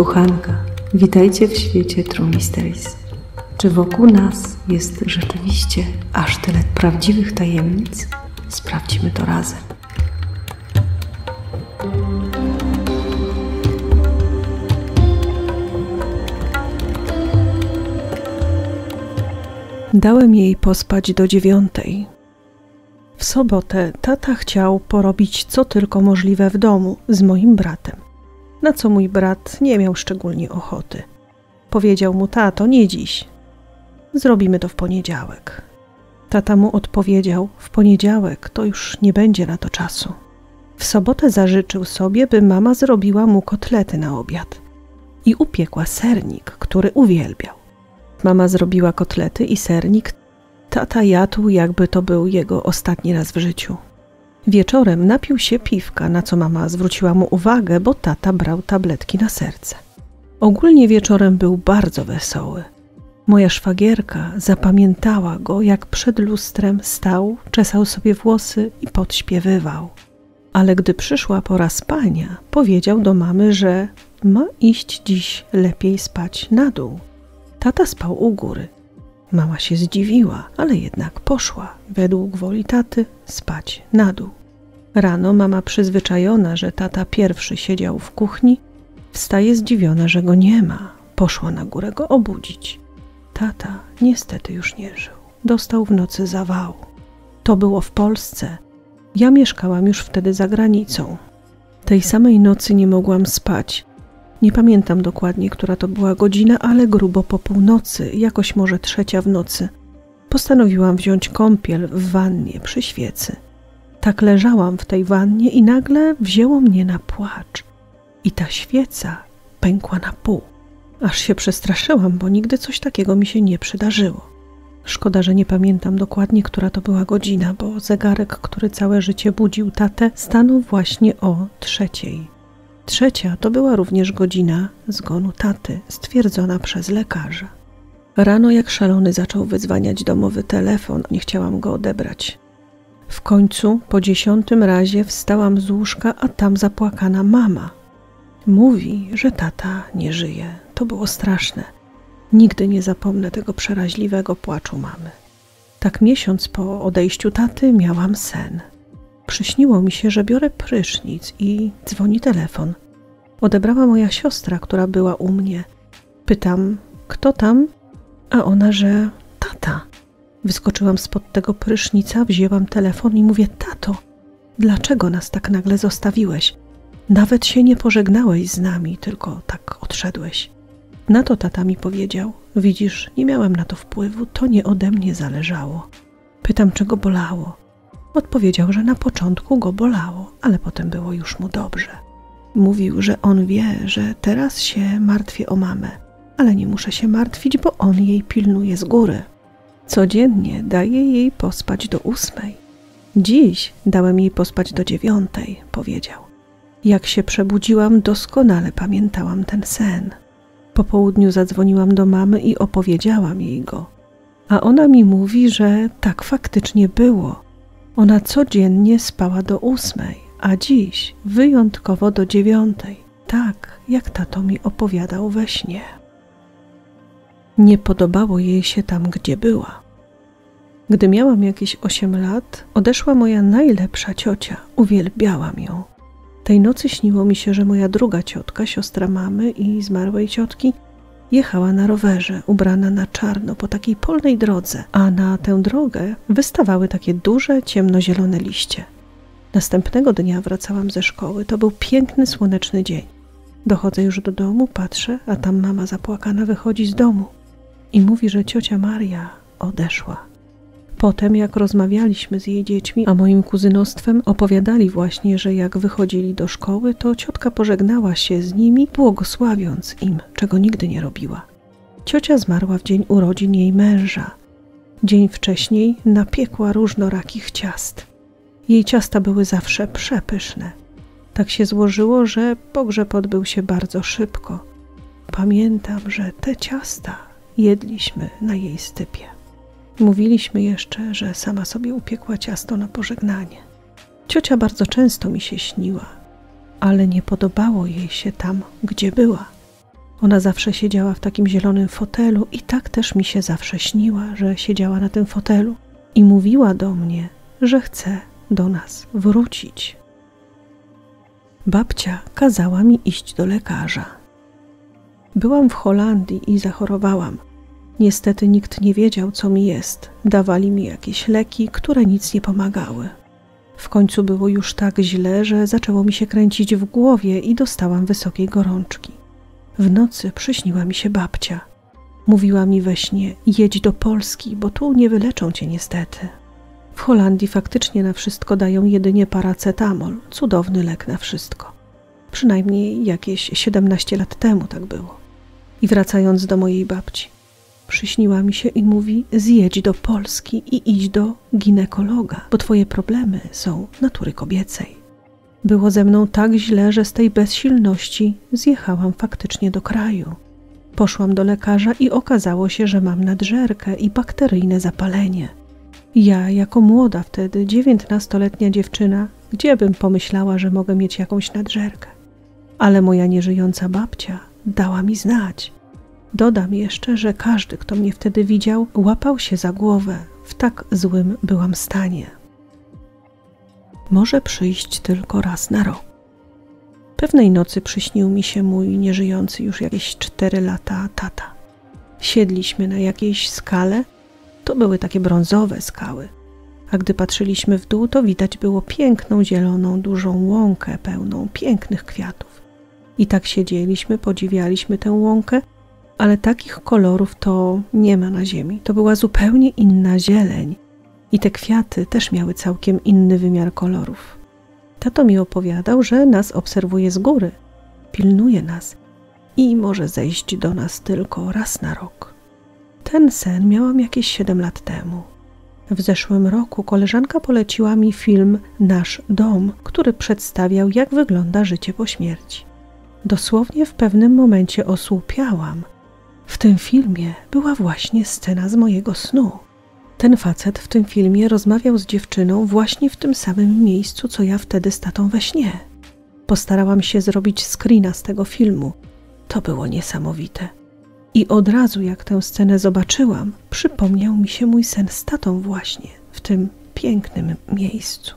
Tuchanka, witajcie w świecie True Mysteries. Czy wokół nas jest rzeczywiście aż tyle prawdziwych tajemnic? Sprawdźmy to razem. Dałem jej pospać do 9:00. W sobotę tata chciał porobić co tylko możliwe w domu z moim bratem, na co mój brat nie miał szczególnie ochoty. Powiedział mu: tato, nie dziś. Zrobimy to w poniedziałek. Tata mu odpowiedział: w poniedziałek to już nie będzie na to czasu. W sobotę zażyczył sobie, by mama zrobiła mu kotlety na obiad i upiekła sernik, który uwielbiał. Mama zrobiła kotlety i sernik. Tata jadł, jakby to był jego ostatni raz w życiu. Wieczorem napił się piwka, na co mama zwróciła mu uwagę, bo tata brał tabletki na serce. Ogólnie wieczorem był bardzo wesoły. Moja szwagierka zapamiętała go, jak przed lustrem stał, czesał sobie włosy i podśpiewywał. Ale gdy przyszła pora spania, powiedział do mamy, że ma iść dziś lepiej spać na dół. Tata spał u góry. Mama się zdziwiła, ale jednak poszła, według woli taty, spać na dół. Rano mama, przyzwyczajona, że tata pierwszy siedział w kuchni, wstaje zdziwiona, że go nie ma. Poszła na górę go obudzić. Tata niestety już nie żył. Dostał w nocy zawału. To było w Polsce. Ja mieszkałam już wtedy za granicą. Tej samej nocy nie mogłam spać. Nie pamiętam dokładnie, która to była godzina, ale grubo po północy, jakoś może 3:00 w nocy. Postanowiłam wziąć kąpiel w wannie przy świecy. Tak leżałam w tej wannie i nagle wzięło mnie na płacz. I ta świeca pękła na pół. Aż się przestraszyłam, bo nigdy coś takiego mi się nie przydarzyło. Szkoda, że nie pamiętam dokładnie, która to była godzina, bo zegarek, który całe życie budził tatę, stanął właśnie o 3:00. 3:00 to była również godzina zgonu taty, stwierdzona przez lekarza. Rano jak szalony zaczął wydzwaniać domowy telefon, nie chciałam go odebrać. W końcu po 10. razie wstałam z łóżka, a tam zapłakana mama. Mówi, że tata nie żyje. To było straszne. Nigdy nie zapomnę tego przeraźliwego płaczu mamy. Tak miesiąc po odejściu taty miałam sen. Przyśniło mi się, że biorę prysznic i dzwoni telefon. Odebrała moja siostra, która była u mnie. Pytam: kto tam? A ona, że tata. Wyskoczyłam spod tego prysznica, wzięłam telefon i mówię: tato, dlaczego nas tak nagle zostawiłeś? Nawet się nie pożegnałeś z nami, tylko tak odszedłeś. Na to tata mi powiedział: widzisz, nie miałem na to wpływu, to nie ode mnie zależało. Pytam, czy go bolało. Odpowiedział, że na początku go bolało, ale potem było już mu dobrze. Mówił, że on wie, że teraz się martwię o mamę, ale nie muszę się martwić, bo on jej pilnuje z góry. Codziennie daje jej pospać do 8:00. Dziś dałem jej pospać do 9:00, powiedział. Jak się przebudziłam, doskonale pamiętałam ten sen. Po południu zadzwoniłam do mamy i opowiedziałam jej go. A ona mi mówi, że tak faktycznie było. Ona codziennie spała do 8:00, a dziś wyjątkowo do 9:00, tak jak tato mi opowiadał we śnie. Nie podobało jej się tam, gdzie była. Gdy miałam jakieś 8 lat, odeszła moja najlepsza ciocia. Uwielbiałam ją. Tej nocy śniło mi się, że moja druga ciotka, siostra mamy i zmarłej ciotki, jechała na rowerze, ubrana na czarno po takiej polnej drodze, a na tę drogę wystawały takie duże, ciemnozielone liście. Następnego dnia wracałam ze szkoły. To był piękny, słoneczny dzień. Dochodzę już do domu, patrzę, a tam mama zapłakana wychodzi z domu i mówi, że ciocia Maria odeszła. Potem, jak rozmawialiśmy z jej dziećmi, a moim kuzynostwem, opowiadali właśnie, że jak wychodzili do szkoły, to ciotka pożegnała się z nimi, błogosławiąc im, czego nigdy nie robiła. Ciocia zmarła w dzień urodzin jej męża. Dzień wcześniej napiekła różnorakich ciast. Jej ciasta były zawsze przepyszne. Tak się złożyło, że pogrzeb odbył się bardzo szybko. Pamiętam, że te ciasta jedliśmy na jej stypie. Mówiliśmy jeszcze, że sama sobie upiekła ciasto na pożegnanie. Ciocia bardzo często mi się śniła, ale nie podobało jej się tam, gdzie była. Ona zawsze siedziała w takim zielonym fotelu i tak też mi się zawsze śniła, że siedziała na tym fotelu i mówiła do mnie, że chce do nas wrócić. Babcia kazała mi iść do lekarza. Byłam w Holandii i zachorowałam. Niestety nikt nie wiedział, co mi jest. Dawali mi jakieś leki, które nic nie pomagały. W końcu było już tak źle, że zaczęło mi się kręcić w głowie i dostałam wysokiej gorączki. W nocy przyśniła mi się babcia. Mówiła mi we śnie: jedź do Polski, bo tu nie wyleczą cię niestety. W Holandii faktycznie na wszystko dają jedynie paracetamol, cudowny lek na wszystko. Przynajmniej jakieś 17 lat temu tak było. I wracając do mojej babci, przyśniła mi się i mówi: zjedź do Polski i idź do ginekologa, bo twoje problemy są natury kobiecej. Było ze mną tak źle, że z tej bezsilności zjechałam faktycznie do kraju. Poszłam do lekarza i okazało się, że mam nadżerkę i bakteryjne zapalenie. Ja, jako młoda wtedy 19-letnia dziewczyna, gdzie bym pomyślała, że mogę mieć jakąś nadżerkę? Ale moja nieżyjąca babcia dała mi znać. Dodam jeszcze, że każdy, kto mnie wtedy widział, łapał się za głowę. W tak złym byłam stanie. Może przyjść tylko raz na rok. Pewnej nocy przyśnił mi się mój nieżyjący już jakieś 4 lata tata. Siedliśmy na jakiejś skale. To były takie brązowe skały. A gdy patrzyliśmy w dół, to widać było piękną, zieloną, dużą łąkę pełną pięknych kwiatów. I tak siedzieliśmy, podziwialiśmy tę łąkę, ale takich kolorów to nie ma na ziemi. To była zupełnie inna zieleń. I te kwiaty też miały całkiem inny wymiar kolorów. Tato mi opowiadał, że nas obserwuje z góry, pilnuje nas i może zejść do nas tylko raz na rok. Ten sen miałam jakieś 7 lat temu. W zeszłym roku koleżanka poleciła mi film Nasz dom, który przedstawiał, jak wygląda życie po śmierci. Dosłownie w pewnym momencie osłupiałam. W tym filmie była właśnie scena z mojego snu. Ten facet w tym filmie rozmawiał z dziewczyną właśnie w tym samym miejscu, co ja wtedy z tatą we śnie. Postarałam się zrobić screena z tego filmu. To było niesamowite. I od razu, jak tę scenę zobaczyłam, przypomniał mi się mój sen z tatą właśnie w tym pięknym miejscu.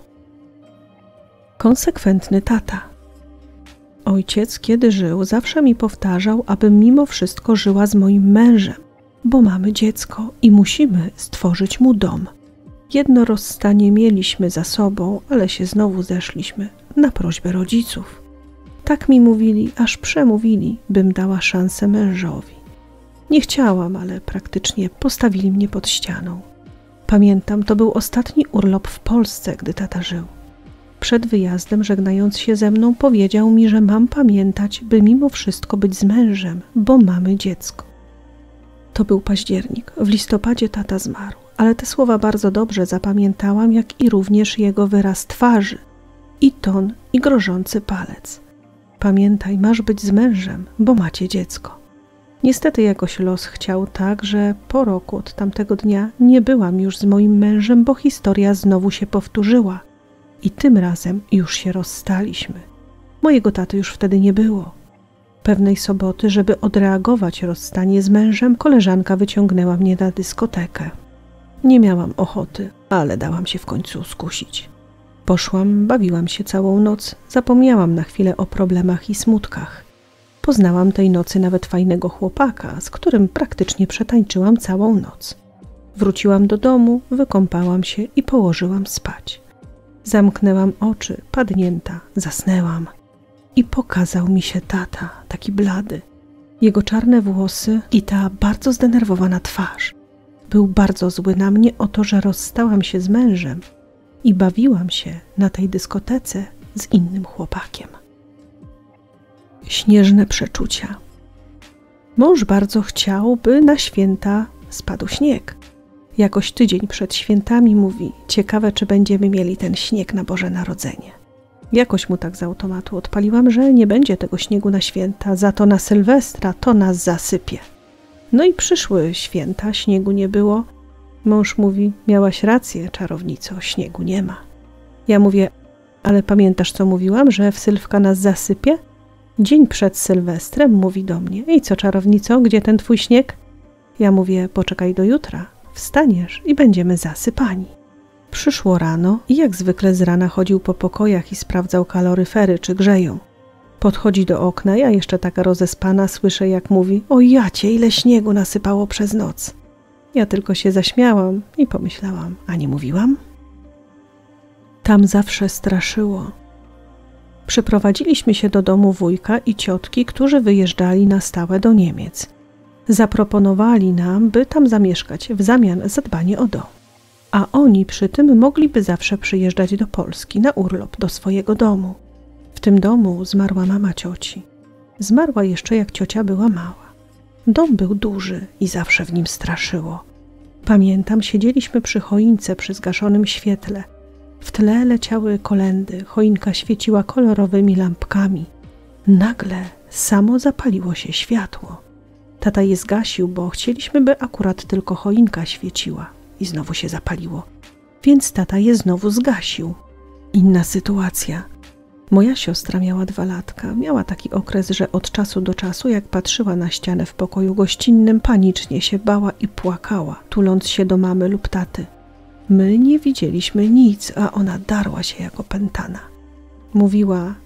Konsekwentny tata. Ojciec, kiedy żył, zawsze mi powtarzał, abym mimo wszystko żyła z moim mężem, bo mamy dziecko i musimy stworzyć mu dom. Jedno rozstanie mieliśmy za sobą, ale się znowu zeszliśmy na prośbę rodziców. Tak mi mówili, aż przemówili, bym dała szansę mężowi. Nie chciałam, ale praktycznie postawili mnie pod ścianą. Pamiętam, to był ostatni urlop w Polsce, gdy tata żył. Przed wyjazdem, żegnając się ze mną, powiedział mi, że mam pamiętać, by mimo wszystko być z mężem, bo mamy dziecko. To był październik. W listopadzie tata zmarł, ale te słowa bardzo dobrze zapamiętałam, jak i również jego wyraz twarzy, i ton, i grożący palec. Pamiętaj, masz być z mężem, bo macie dziecko. Niestety jakoś los chciał tak, że po roku od tamtego dnia nie byłam już z moim mężem, bo historia znowu się powtórzyła. I tym razem już się rozstaliśmy. Mojego taty już wtedy nie było. Pewnej soboty, żeby odreagować rozstanie z mężem, koleżanka wyciągnęła mnie na dyskotekę. Nie miałam ochoty, ale dałam się w końcu skusić. Poszłam, bawiłam się całą noc, zapomniałam na chwilę o problemach i smutkach. Poznałam tej nocy nawet fajnego chłopaka, z którym praktycznie przetańczyłam całą noc. Wróciłam do domu, wykąpałam się i położyłam spać. Zamknęłam oczy, padnięta, zasnęłam. I pokazał mi się tata, taki blady. Jego czarne włosy i ta bardzo zdenerwowana twarz. Był bardzo zły na mnie o to, że rozstałam się z mężem i bawiłam się na tej dyskotece z innym chłopakiem. Śnieżne przeczucia. Mąż bardzo chciał, by na święta spadł śnieg. Jakoś tydzień przed świętami mówi: ciekawe, czy będziemy mieli ten śnieg na Boże Narodzenie. Jakoś mu tak z automatu odpaliłam, że nie będzie tego śniegu na święta, za to na Sylwestra to nas zasypie. No i przyszły święta, śniegu nie było. Mąż mówi: miałaś rację, czarownico, śniegu nie ma. Ja mówię: ale pamiętasz, co mówiłam, że w Sylwka nas zasypie? Dzień przed Sylwestrem mówi do mnie: i co, czarownico, gdzie ten twój śnieg? Ja mówię: poczekaj do jutra, wstaniesz i będziemy zasypani. Przyszło rano i jak zwykle z rana chodził po pokojach i sprawdzał kaloryfery, czy grzeją. Podchodzi do okna, ja jeszcze taka rozespana słyszę, jak mówi: o jacie, ile śniegu nasypało przez noc. Ja tylko się zaśmiałam i pomyślałam: a nie mówiłam? Tam zawsze straszyło. Przyprowadziliśmy się do domu wujka i ciotki, którzy wyjeżdżali na stałe do Niemiec. Zaproponowali nam, by tam zamieszkać w zamian za dbanie o dom. A oni przy tym mogliby zawsze przyjeżdżać do Polski na urlop do swojego domu. W tym domu zmarła mama cioci. Zmarła jeszcze jak ciocia była mała. Dom był duży i zawsze w nim straszyło. Pamiętam, siedzieliśmy przy choince przy zgaszonym świetle. W tle leciały kolędy, choinka świeciła kolorowymi lampkami. Nagle samo zapaliło się światło. Tata je zgasił, bo chcieliśmy, by akurat tylko choinka świeciła i znowu się zapaliło. Więc tata je znowu zgasił. Inna sytuacja. Moja siostra miała 2 latka. Miała taki okres, że od czasu do czasu, jak patrzyła na ścianę w pokoju gościnnym, panicznie się bała i płakała, tuląc się do mamy lub taty. My nie widzieliśmy nic, a ona darła się jak opętana. Mówiła: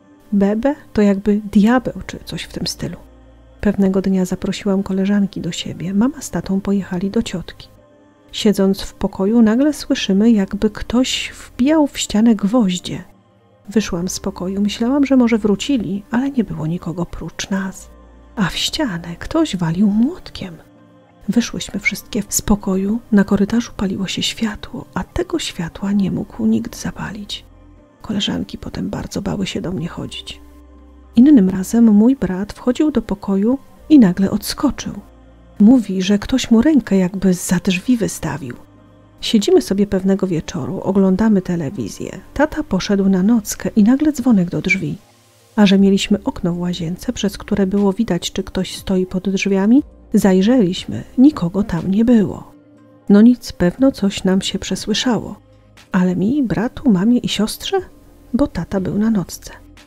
bebe to jakby diabeł czy coś w tym stylu. Pewnego dnia zaprosiłam koleżanki do siebie. Mama z tatą pojechali do ciotki. Siedząc w pokoju, nagle słyszymy, jakby ktoś wbijał w ścianę gwoździe. Wyszłam z pokoju, myślałam, że może wrócili, ale nie było nikogo prócz nas. A w ścianę ktoś walił młotkiem. Wyszłyśmy wszystkie z pokoju, na korytarzu paliło się światło, a tego światła nie mógł nikt zapalić. Koleżanki potem bardzo bały się do mnie chodzić. Innym razem mój brat wchodził do pokoju i nagle odskoczył. Mówi, że ktoś mu rękę jakby zza drzwi wystawił. Siedzimy sobie pewnego wieczoru, oglądamy telewizję. Tata poszedł na nockę i nagle dzwonek do drzwi. A że mieliśmy okno w łazience, przez które było widać, czy ktoś stoi pod drzwiami, zajrzeliśmy, nikogo tam nie było. No nic, pewno coś nam się przesłyszało. Ale mi, bratu, mamie i siostrze? Bo tata był na nocce.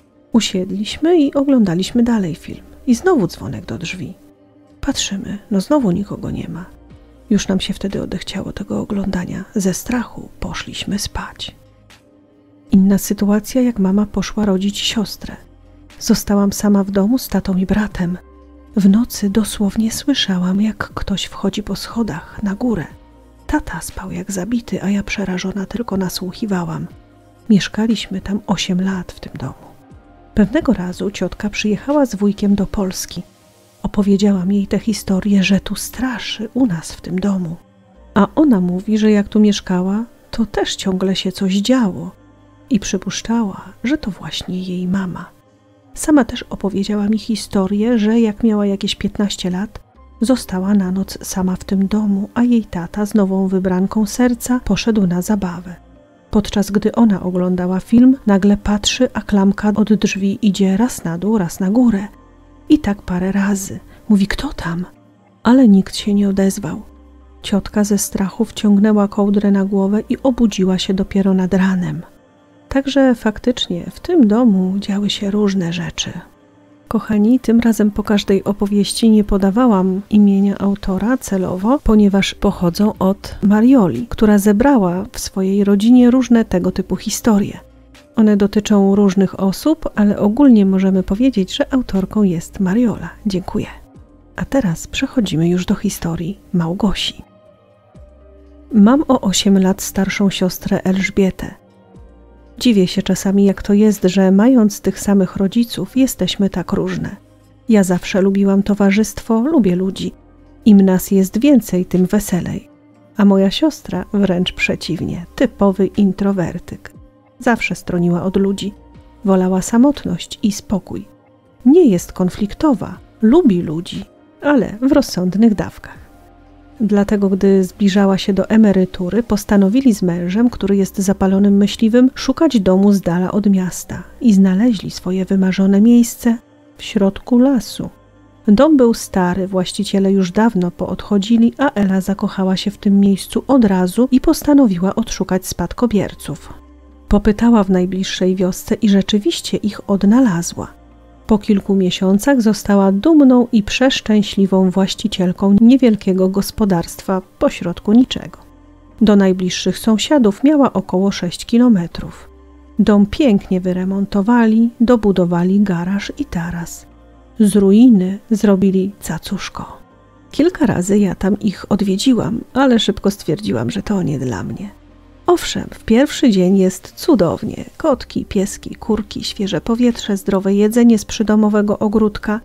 Usiedliśmy i oglądaliśmy dalej film. I znowu dzwonek do drzwi. Patrzymy, no znowu nikogo nie ma. Już nam się wtedy odechciało tego oglądania. Ze strachu poszliśmy spać. Inna sytuacja, jak mama poszła rodzić siostrę. Zostałam sama w domu z tatą i bratem. W nocy dosłownie słyszałam, jak ktoś wchodzi po schodach na górę. Tata spał jak zabity, a ja przerażona tylko nasłuchiwałam. Mieszkaliśmy tam 8 lat w tym domu. Pewnego razu ciotka przyjechała z wujkiem do Polski. Opowiedziałam jej tę historię, że tu straszy u nas w tym domu. A ona mówi, że jak tu mieszkała, to też ciągle się coś działo i przypuszczała, że to właśnie jej mama. Sama też opowiedziała mi historię, że jak miała jakieś 15 lat, została na noc sama w tym domu, a jej tata z nową wybranką serca poszedł na zabawę. Podczas gdy ona oglądała film, nagle patrzy, a klamka od drzwi idzie raz na dół, raz na górę. I tak parę razy. Mówi: kto tam? Ale nikt się nie odezwał. Ciotka ze strachu wciągnęła kołdrę na głowę i obudziła się dopiero nad ranem. Także faktycznie w tym domu działy się różne rzeczy. Kochani, tym razem po każdej opowieści nie podawałam imienia autora celowo, ponieważ pochodzą od Marioli, która zebrała w swojej rodzinie różne tego typu historie. One dotyczą różnych osób, ale ogólnie możemy powiedzieć, że autorką jest Mariola. Dziękuję. A teraz przechodzimy już do historii Małgosi. Mam o 8 lat starszą siostrę Elżbietę. Dziwię się czasami, jak to jest, że mając tych samych rodziców, jesteśmy tak różne. Ja zawsze lubiłam towarzystwo, lubię ludzi. Im nas jest więcej, tym weselej. A moja siostra wręcz przeciwnie, typowy introwertyk. Zawsze stroniła od ludzi. Wolała samotność i spokój. Nie jest konfliktowa, lubi ludzi, ale w rozsądnych dawkach. Dlatego, gdy zbliżała się do emerytury, postanowili z mężem, który jest zapalonym myśliwym, szukać domu z dala od miasta i znaleźli swoje wymarzone miejsce w środku lasu. Dom był stary, właściciele już dawno poodchodzili, a Ela zakochała się w tym miejscu od razu i postanowiła odszukać spadkobierców. Popytała w najbliższej wiosce i rzeczywiście ich odnalazła. Po kilku miesiącach została dumną i przeszczęśliwą właścicielką niewielkiego gospodarstwa pośrodku niczego. Do najbliższych sąsiadów miała około 6 kilometrów. Dom pięknie wyremontowali, dobudowali garaż i taras. Z ruiny zrobili cacuszko. Kilka razy ja tam ich odwiedziłam, ale szybko stwierdziłam, że to nie dla mnie. Owszem, w pierwszy dzień jest cudownie. Kotki, pieski, kurki, świeże powietrze, zdrowe jedzenie z przydomowego ogródka.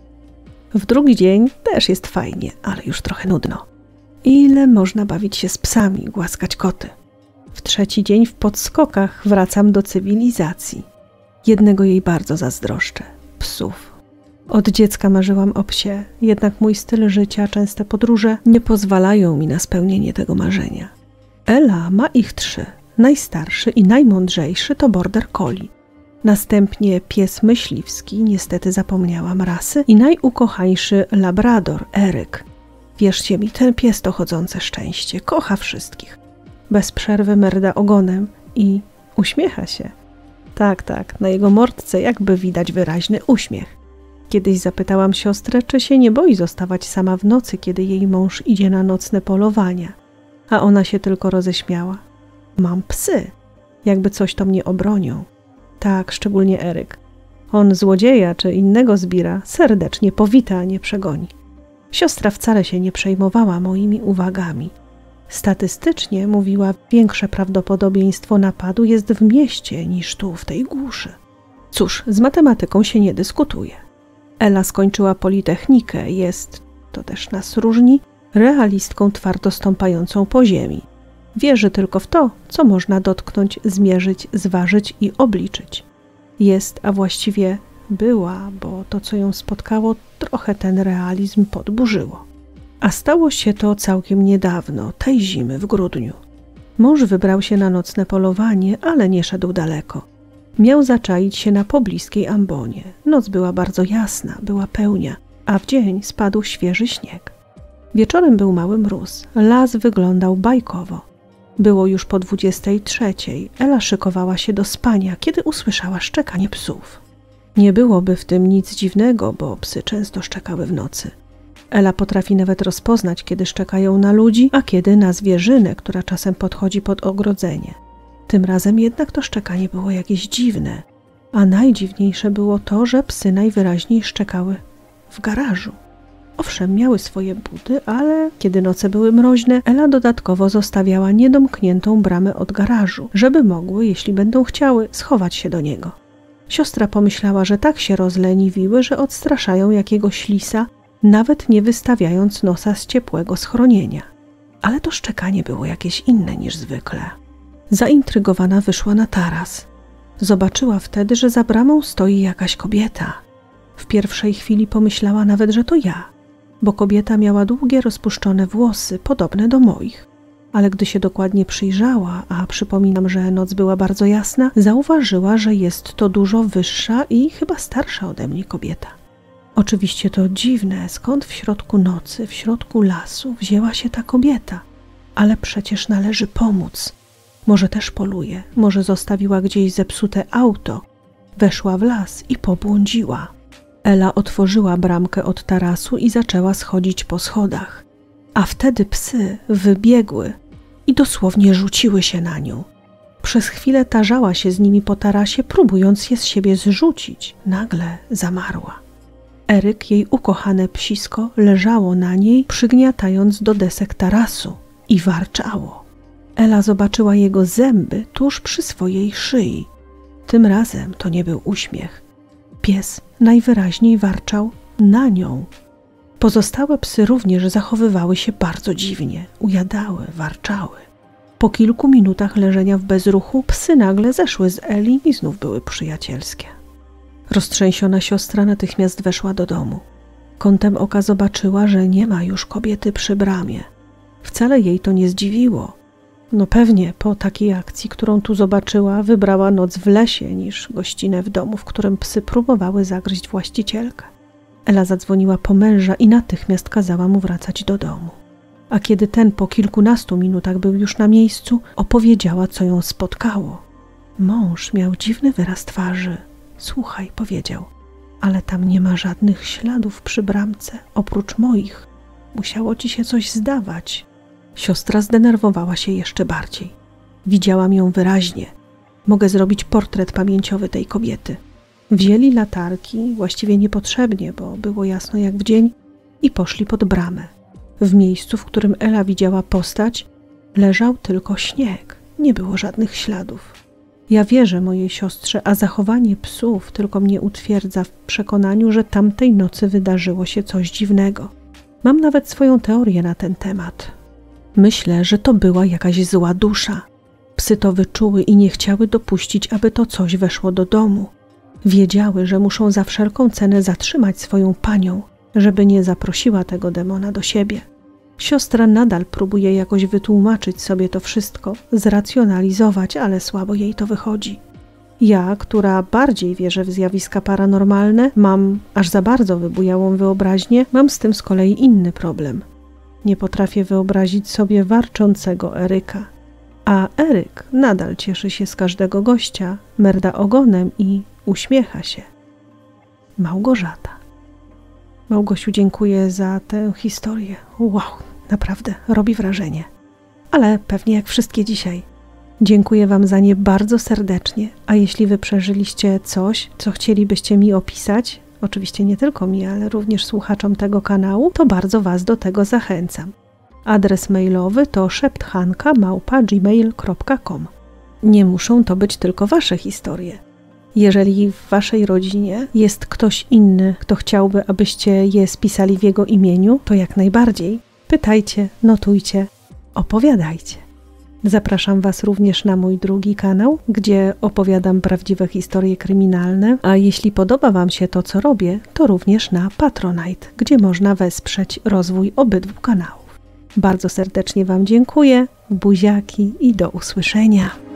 W drugi dzień też jest fajnie, ale już trochę nudno. Ile można bawić się z psami, głaskać koty. W trzeci dzień w podskokach wracam do cywilizacji. Jednego jej bardzo zazdroszczę – psów. Od dziecka marzyłam o psie, jednak mój styl życia, częste podróże nie pozwalają mi na spełnienie tego marzenia. Ela ma ich 3. Najstarszy i najmądrzejszy to border collie. Następnie pies myśliwski, niestety zapomniałam rasy, i najukochańszy labrador, Eryk. Wierzcie mi, ten pies to chodzące szczęście, kocha wszystkich. Bez przerwy merda ogonem i uśmiecha się. Tak, na jego mordce jakby widać wyraźny uśmiech. Kiedyś zapytałam siostrę, czy się nie boi zostawać sama w nocy, kiedy jej mąż idzie na nocne polowania. A ona się tylko roześmiała. Mam psy. Jakby coś to mnie obronią. Tak, szczególnie Eryk. On złodzieja czy innego zbira serdecznie powita, a nie przegoni. Siostra wcale się nie przejmowała moimi uwagami. Statystycznie, mówiła, większe prawdopodobieństwo napadu jest w mieście niż tu, w tej głuszy. Cóż, z matematyką się nie dyskutuje. Ela skończyła politechnikę, jest, to też nas różni, realistką twardo stąpającą po ziemi. Wierzy tylko w to, co można dotknąć, zmierzyć, zważyć i obliczyć. Jest, a właściwie była, bo to, co ją spotkało, trochę ten realizm podburzyło. A stało się to całkiem niedawno, tej zimy w grudniu. Mąż wybrał się na nocne polowanie, ale nie szedł daleko. Miał zaczaić się na pobliskiej ambonie. Noc była bardzo jasna, była pełnia, a w dzień spadł świeży śnieg. Wieczorem był mały mróz, las wyglądał bajkowo. Było już po 23:00. Ela szykowała się do spania, kiedy usłyszała szczekanie psów. Nie byłoby w tym nic dziwnego, bo psy często szczekały w nocy. Ela potrafi nawet rozpoznać, kiedy szczekają na ludzi, a kiedy na zwierzynę, która czasem podchodzi pod ogrodzenie. Tym razem jednak to szczekanie było jakieś dziwne, a najdziwniejsze było to, że psy najwyraźniej szczekały w garażu. Owszem, miały swoje buty, ale kiedy noce były mroźne, Ela dodatkowo zostawiała niedomkniętą bramę od garażu, żeby mogły, jeśli będą chciały, schować się do niego. Siostra pomyślała, że tak się rozleniwiły, że odstraszają jakiegoś lisa, nawet nie wystawiając nosa z ciepłego schronienia. Ale to szczekanie było jakieś inne niż zwykle. Zaintrygowana wyszła na taras. Zobaczyła wtedy, że za bramą stoi jakaś kobieta. W pierwszej chwili pomyślała nawet, że to ja, bo kobieta miała długie, rozpuszczone włosy, podobne do moich. Ale gdy się dokładnie przyjrzała, a przypominam, że noc była bardzo jasna, zauważyła, że jest to dużo wyższa i chyba starsza ode mnie kobieta. Oczywiście to dziwne, skąd w środku nocy, w środku lasu wzięła się ta kobieta. Ale przecież należy pomóc. Może też poluje, może zostawiła gdzieś zepsute auto. Weszła w las i pobłądziła. Ela otworzyła bramkę od tarasu i zaczęła schodzić po schodach. A wtedy psy wybiegły i dosłownie rzuciły się na nią. Przez chwilę tarzała się z nimi po tarasie, próbując je z siebie zrzucić. Nagle zamarła. Eryk, jej ukochane psisko, leżało na niej, przygniatając do desek tarasu i warczało. Ela zobaczyła jego zęby tuż przy swojej szyi. Tym razem to nie był uśmiech. Pies najwyraźniej warczał na nią. Pozostałe psy również zachowywały się bardzo dziwnie, ujadały, warczały. Po kilku minutach leżenia w bezruchu psy nagle zeszły z Eli i znów były przyjacielskie. Roztrzęsiona siostra natychmiast weszła do domu. Kątem oka zobaczyła, że nie ma już kobiety przy bramie. Wcale jej to nie zdziwiło. No pewnie po takiej akcji, którą tu zobaczyła, wybrała noc w lesie niż gościnę w domu, w którym psy próbowały zagryźć właścicielkę. Ela zadzwoniła po męża i natychmiast kazała mu wracać do domu. A kiedy ten po kilkunastu minutach był już na miejscu, opowiedziała, co ją spotkało. Mąż miał dziwny wyraz twarzy. Słuchaj, powiedział, Ale tam nie ma żadnych śladów przy bramce, oprócz moich. Musiało ci się coś zdawać. Siostra zdenerwowała się jeszcze bardziej. Widziałam ją wyraźnie. Mogę zrobić portret pamięciowy tej kobiety. Wzięli latarki, właściwie niepotrzebnie, bo było jasno jak w dzień, i poszli pod bramę. W miejscu, w którym Ela widziała postać, leżał tylko śnieg. Nie było żadnych śladów. Ja wierzę mojej siostrze, a zachowanie psów tylko mnie utwierdza w przekonaniu, że tamtej nocy wydarzyło się coś dziwnego. Mam nawet swoją teorię na ten temat. Myślę, że to była jakaś zła dusza. Psy to wyczuły i nie chciały dopuścić, aby to coś weszło do domu. Wiedziały, że muszą za wszelką cenę zatrzymać swoją panią, żeby nie zaprosiła tego demona do siebie. Siostra nadal próbuje jakoś wytłumaczyć sobie to wszystko, zracjonalizować, ale słabo jej to wychodzi. Ja, która bardziej wierzę w zjawiska paranormalne, mam aż za bardzo wybujałą wyobraźnię, mam z tym z kolei inny problem. Nie potrafię wyobrazić sobie warczącego Eryka. A Eryk nadal cieszy się z każdego gościa, merda ogonem i uśmiecha się. Małgorzata. Małgosiu, dziękuję za tę historię. Wow, naprawdę robi wrażenie. Ale pewnie jak wszystkie dzisiaj. Dziękuję wam za nie bardzo serdecznie, a jeśli wy przeżyliście coś, co chcielibyście mi opisać, oczywiście nie tylko mi, ale również słuchaczom tego kanału, to bardzo was do tego zachęcam. Adres mailowy to szepthanka@gmail.com. Nie muszą to być tylko wasze historie. Jeżeli w waszej rodzinie jest ktoś inny, kto chciałby, abyście je spisali w jego imieniu, to jak najbardziej pytajcie, notujcie, opowiadajcie. Zapraszam was również na mój drugi kanał, gdzie opowiadam prawdziwe historie kryminalne, a jeśli podoba wam się to, co robię, to również na Patronite, gdzie można wesprzeć rozwój obydwu kanałów. Bardzo serdecznie wam dziękuję, buziaki i do usłyszenia.